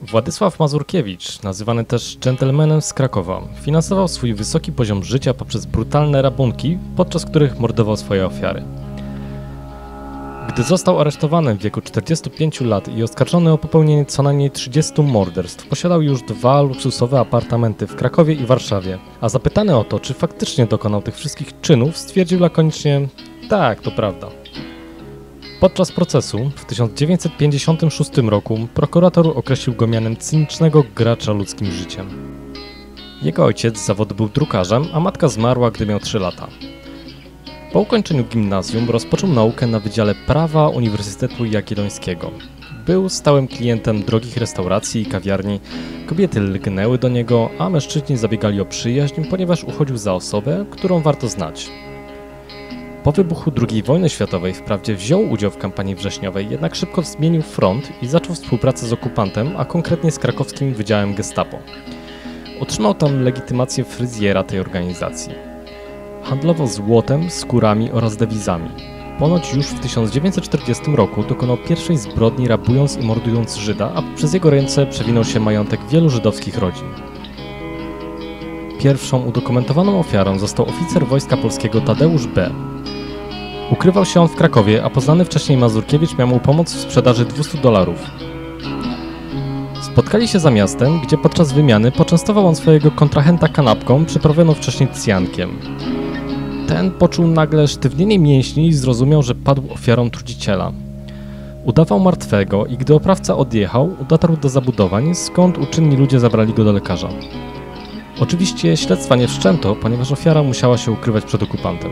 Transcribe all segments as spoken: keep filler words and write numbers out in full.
Władysław Mazurkiewicz, nazywany też dżentelmenem z Krakowa, finansował swój wysoki poziom życia poprzez brutalne rabunki, podczas których mordował swoje ofiary. Gdy został aresztowany w wieku czterdziestu pięciu lat i oskarżony o popełnienie co najmniej trzydziestu morderstw, posiadał już dwa luksusowe apartamenty w Krakowie i Warszawie, a zapytany o to, czy faktycznie dokonał tych wszystkich czynów, stwierdził lakonicznie: tak, to prawda. Podczas procesu w tysiąc dziewięćset pięćdziesiątym szóstym roku prokurator określił go mianem cynicznego gracza ludzkim życiem. Jego ojciec z zawodu był drukarzem, a matka zmarła, gdy miał trzy lata. Po ukończeniu gimnazjum rozpoczął naukę na Wydziale Prawa Uniwersytetu Jagiellońskiego. Był stałym klientem drogich restauracji i kawiarni, kobiety lgnęły do niego, a mężczyźni zabiegali o przyjaźń, ponieważ uchodził za osobę, którą warto znać. Po wybuchu drugiej wojny światowej wprawdzie wziął udział w kampanii wrześniowej, jednak szybko zmienił front i zaczął współpracę z okupantem, a konkretnie z krakowskim Wydziałem Gestapo. Otrzymał tam legitymację fryzjera tej organizacji. Handlował złotem, skórami oraz dewizami. Ponoć już w tysiąc dziewięćset czterdziestym roku dokonał pierwszej zbrodni, rabując i mordując Żyda, a przez jego ręce przewinął się majątek wielu żydowskich rodzin. Pierwszą udokumentowaną ofiarą został oficer Wojska Polskiego Tadeusz B. Ukrywał się on w Krakowie, a poznany wcześniej Mazurkiewicz miał mu pomóc w sprzedaży dwustu dolarów. Spotkali się za miastem, gdzie podczas wymiany poczęstował on swojego kontrahenta kanapką przyprawioną wcześniej cjankiem. Ten poczuł nagle sztywnienie mięśni i zrozumiał, że padł ofiarą truciciela. Udawał martwego i gdy oprawca odjechał, dotarł do zabudowań, skąd uczynni ludzie zabrali go do lekarza. Oczywiście śledztwa nie wszczęto, ponieważ ofiara musiała się ukrywać przed okupantem.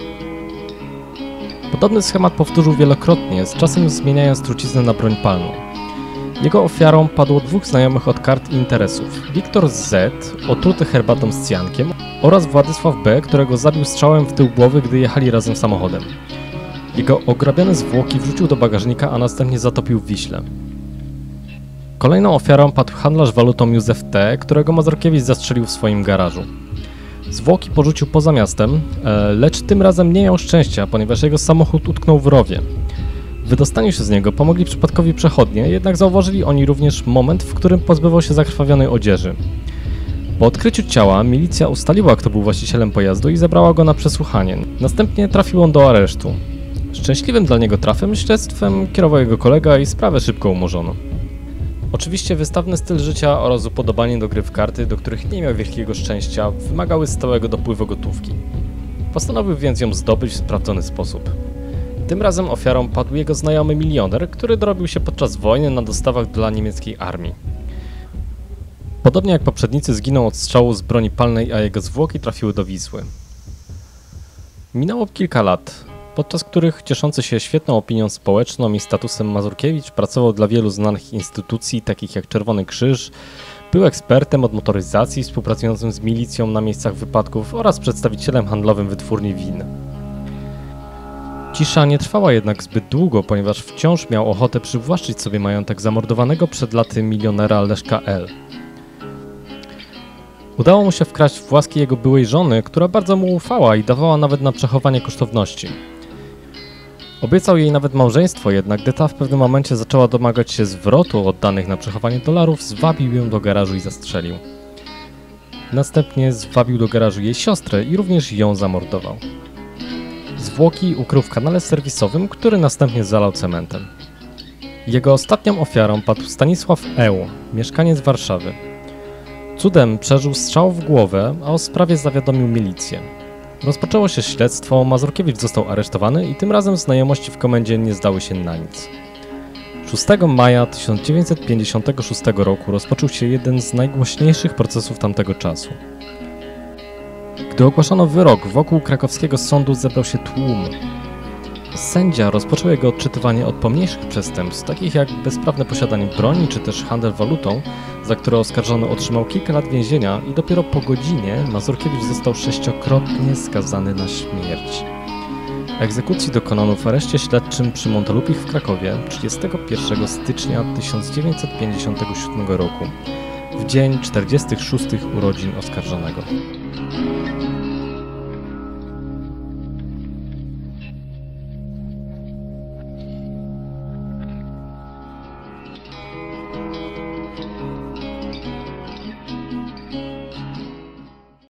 Podobny schemat powtórzył wielokrotnie, z czasem zmieniając truciznę na broń palną. Jego ofiarą padło dwóch znajomych od kart i interesów. Wiktor Z, otruty herbatą z cjankiem, oraz Władysław B, którego zabił strzałem w tył głowy, gdy jechali razem samochodem. Jego ograbione zwłoki wrzucił do bagażnika, a następnie zatopił w Wiśle. Kolejną ofiarą padł handlarz walutą Józef T, którego Mazurkiewicz zastrzelił w swoim garażu. Zwłoki porzucił poza miastem, lecz tym razem nie miał szczęścia, ponieważ jego samochód utknął w rowie. W wydostaniu się z niego pomogli przypadkowi przechodnie, jednak zauważyli oni również moment, w którym pozbywał się zakrwawionej odzieży. Po odkryciu ciała milicja ustaliła, kto był właścicielem pojazdu i zabrała go na przesłuchanie. Następnie trafił on do aresztu. Szczęśliwym dla niego trafem śledztwem kierował jego kolega i sprawę szybko umorzono. Oczywiście wystawny styl życia oraz upodobanie do gry w karty, do których nie miał wielkiego szczęścia, wymagały stałego dopływu gotówki. Postanowił więc ją zdobyć w sprawdzony sposób. Tym razem ofiarą padł jego znajomy milioner, który dorobił się podczas wojny na dostawach dla niemieckiej armii. Podobnie jak poprzednicy zginął od strzału z broni palnej, a jego zwłoki trafiły do Wisły. Minęło kilka lat, podczas których cieszący się świetną opinią społeczną i statusem Mazurkiewicz pracował dla wielu znanych instytucji, takich jak Czerwony Krzyż, był ekspertem od motoryzacji współpracującym z milicją na miejscach wypadków oraz przedstawicielem handlowym wytwórni win. Cisza nie trwała jednak zbyt długo, ponieważ wciąż miał ochotę przywłaszczyć sobie majątek zamordowanego przed laty milionera Leszka L. Udało mu się wkraść w łaski jego byłej żony, która bardzo mu ufała i dawała nawet na przechowanie kosztowności. Obiecał jej nawet małżeństwo, jednak gdy ta w pewnym momencie zaczęła domagać się zwrotu oddanych na przechowanie dolarów, zwabił ją do garażu i zastrzelił. Następnie zwabił do garażu jej siostrę i również ją zamordował. Zwłoki ukrył w kanale serwisowym, który następnie zalał cementem. Jego ostatnią ofiarą padł Stanisław Eł, mieszkaniec Warszawy. Cudem przeżył strzał w głowę, a o sprawie zawiadomił milicję. Rozpoczęło się śledztwo, Mazurkiewicz został aresztowany i tym razem znajomości w komendzie nie zdały się na nic. szóstego maja tysiąc dziewięćset pięćdziesiątego szóstego roku rozpoczął się jeden z najgłośniejszych procesów tamtego czasu. Gdy ogłoszono wyrok, wokół krakowskiego sądu zebrał się tłum. Sędzia rozpoczął jego odczytywanie od pomniejszych przestępstw, takich jak bezprawne posiadanie broni czy też handel walutą, za które oskarżony otrzymał kilka lat więzienia i dopiero po godzinie Mazurkiewicz został sześciokrotnie skazany na śmierć. Egzekucji dokonano w areszcie śledczym przy Montelupich w Krakowie trzydziestego pierwszego stycznia tysiąc dziewięćset pięćdziesiątego siódmego roku, w dzień czterdziestych szóstych urodzin oskarżonego.